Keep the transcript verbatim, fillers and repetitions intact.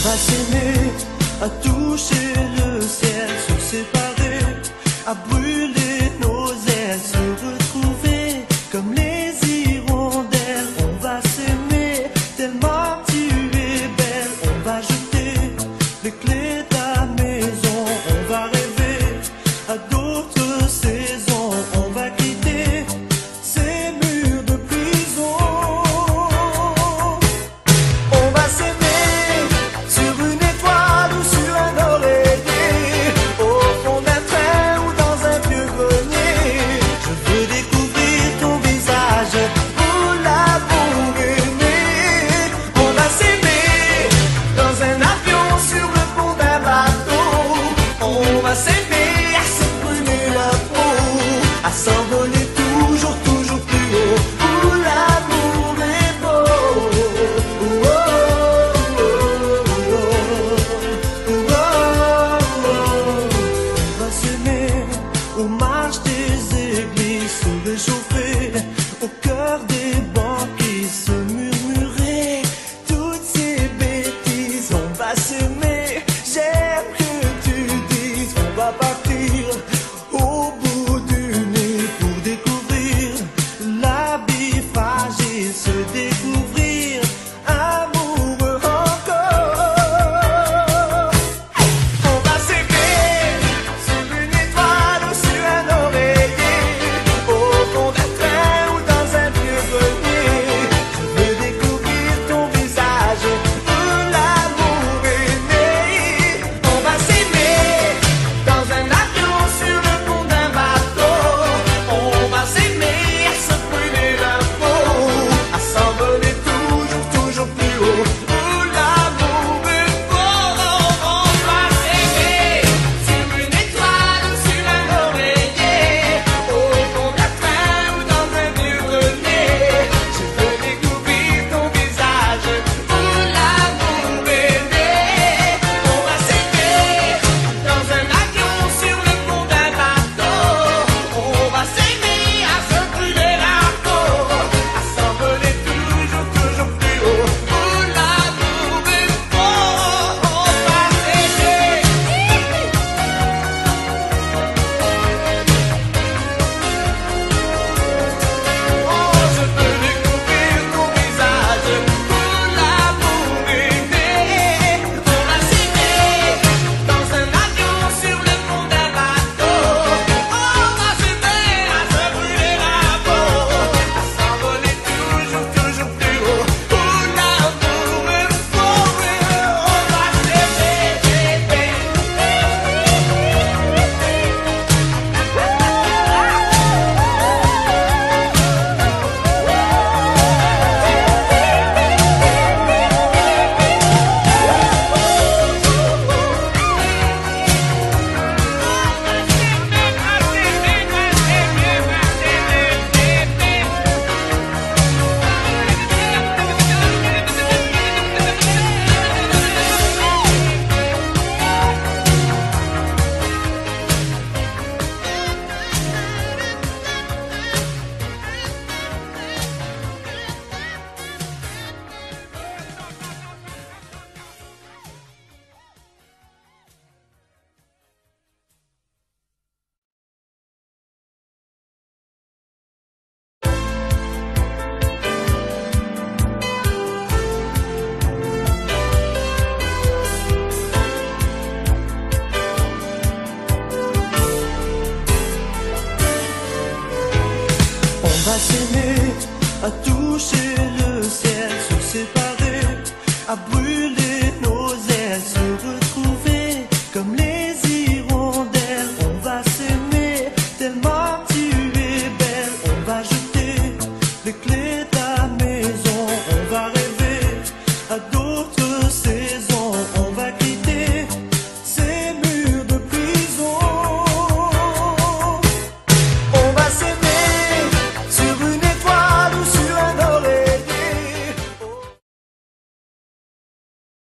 va s'aimer, à toucher le ciel, se séparer, à brûler nos ailes, se retrouver comme les hirondelles. On va s'aimer tellement tu es belle. On va jeter les clés de la maison. On va rêver à d'autres saisons. On va quitter ces murs de prison. On va s'aimer sur une étoile ou sur un oreiller, au fond d'un train ou dans un vieux grenier. Je veux découvrir ton visage pour l'amour aimé. On va s'aimer dans un avion, sur le pont d'un bateau. On va s'aimer à se brûler la peau, à s'envoler toujours, toujours plus haut. Où l'amour est beau. Oh, oh, oh, oh, oh, oh. On va s'aimer aux marches des églises, se réchauffer au cœur des banquiers, se murmurer toutes ces bêtises. On va s'aimer, j'aime que tu dises. On va partir au bout du nez pour découvrir la vie fragile, se découvrir amoureux encore. On va s'aimer sur une étoile ou sur un oreiller, au fond d'un train ou dans un vieux grenier. Je veux découvrir ton visage pour l'amour aimé. On va s'aimer dans un avion, sur le pont d'un bateau. On va s'aimer à se brûler la peau, à s'envoler toujours, toujours plus haut. Où l'amour est beau. On va s'aimer sur une étoile ou sur un oreiller, au fond d'un train ou dans un vieux grenier. Je veux découvrir ton visage pour l'amour aimé. On va s'aimer dans un avion, sur le pont d'un bateau. On va s'aimer à se brûler la peau, à s'envoler toujours, toujours plus haut. Où l'amour est beau. On va s'aimer. Oh, je veux découvrir ton visage pour l'amour aimé. On va s'aimer dans un avion, sur le pont d'un bateau. On va s'aimer à se brûler la peau, à s'envoler toujours, toujours plus haut. Où l'amour est beau. On va s'aimer. On va s'aimer, à toucher le ciel, se séparer, à brûler nos ailes, se retrouver comme les hirondelles. On va s'aimer tellement tu es belle. On va jeter les clés de la maison. On va rêver à d'autres saisons. On